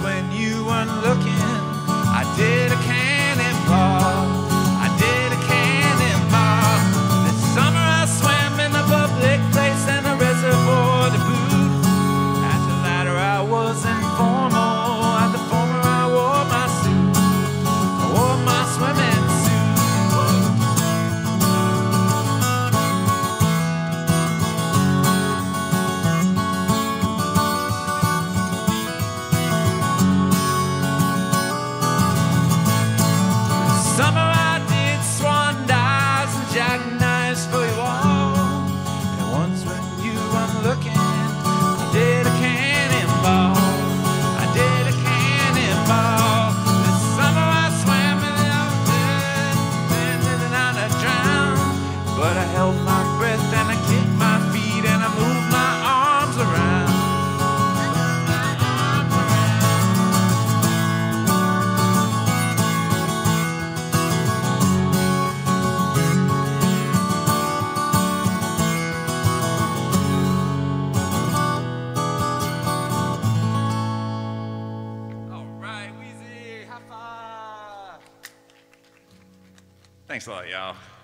when you weren't looking, I did a cannonball. I did a cannonball. This summer I swam in a public place and a reservoir to boot. At the latter I was informal. At the former I wore my suit. I wore my swimming suit. Summer I did swan dives and jackknives for you all. And once when you weren't looking, I did a cannonball. I did a cannonball. This summer I swam in the ocean and didn't want to drown. But I held my breath and I kicked my feet and I moved my arms around. Thanks a lot, y'all.